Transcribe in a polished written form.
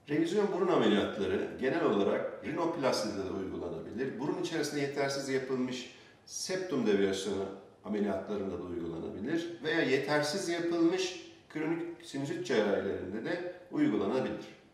Revizyon burun ameliyatları genel olarak rinoplastide de uygulanabilir. Burun içerisinde yetersiz yapılmış septum deviyasyonu ameliyatlarında da uygulanabilir veya yetersiz yapılmış kronik sinüzit cerrahilerinde de uygulanabilir.